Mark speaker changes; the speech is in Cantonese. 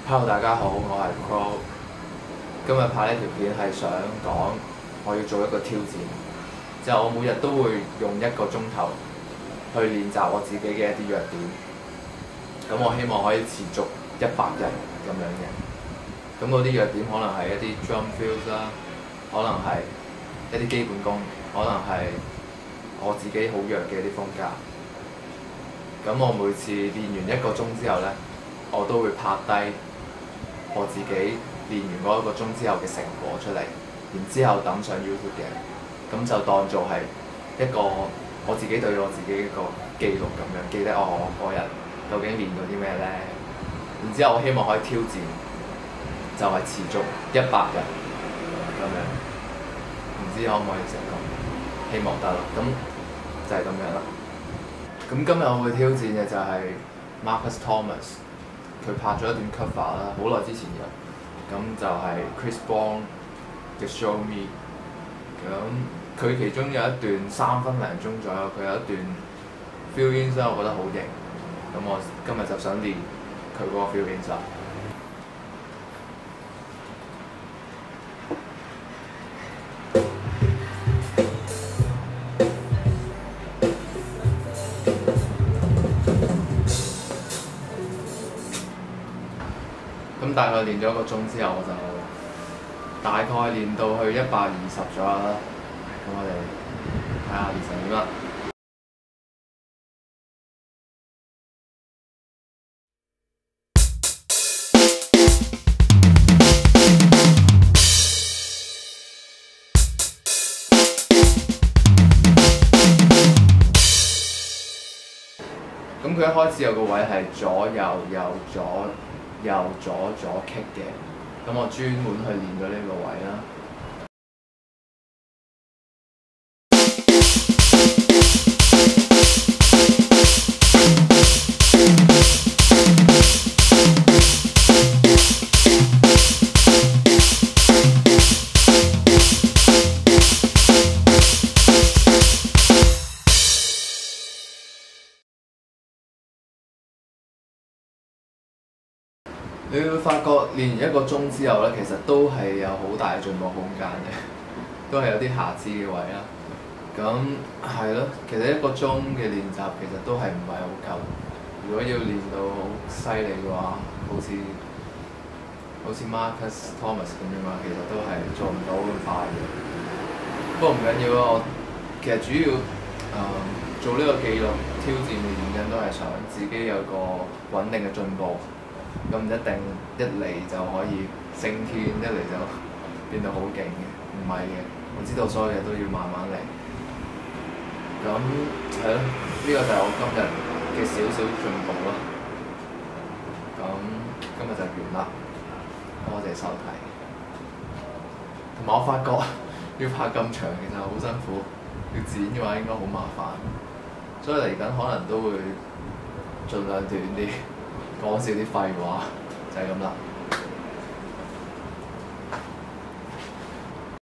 Speaker 1: Hello，大家好，我係 Crow。今日拍呢條片係想講我要做一個挑戰，就係我每日都會用1個鐘頭去練習我自己嘅一啲弱點。咁我希望可以持續100日咁樣嘅。咁嗰啲弱點可能係一啲 drum fills 啦，可能係一啲基本功，可能係我自己好弱嘅一啲風格。咁我每次練完1個鐘之後呢，我都會拍低我自己練完嗰1個鐘之後嘅成果出嚟，然之後抌上 YouTube 嘅，咁就當做係一個我自己對我自己一個記錄咁樣，記得我嗰日究竟練過啲咩呢？然之後我希望可以挑戰，就係持續100日咁樣，唔知可唔可以成功？希望得啦，咁就係咁樣啦。咁今日我會挑戰嘅就係 Marcus Thomas。佢拍咗一段 cover 啦，好耐之前有，咁就係 Chris Brown 嘅 Show Me。咁佢其中有一段3分零鐘左右，佢有一段 fill in 我覺得好型。咁我今日就想練佢嗰個 fill in。咁大概練咗1個鐘之後，我就大概練到去120左右啦。咁我哋睇下練成點啦。咁佢一開始有個位係左右右左右左左 kick 嘅，咁我專門去練咗呢個位啦。你會發覺練完1個鐘之後咧，其實都係有好大嘅進步空間嘅，都係有啲瑕疵嘅位啦。咁係咯，其實1個鐘嘅練習其實都係唔係好夠。如果要練到好犀利嘅話，好似 Marcus Thomas 咁樣啊，其實都係做唔到咁快嘅。不過唔緊要咯，我其實主要做呢個記錄挑戰嘅原因都係想自己有個穩定嘅進步。咁唔一定一嚟就可以升天，一嚟就變到好勁嘅，唔係嘅。我知道所有嘢都要慢慢嚟。咁係咯，呢個就係我今日嘅少少進步咯。咁今日就完啦，多謝收睇。同埋我發覺要拍咁長其實好辛苦，要剪嘅話應該好麻煩，所以嚟緊可能都會盡量短啲。講少啲廢話，就係咁啦。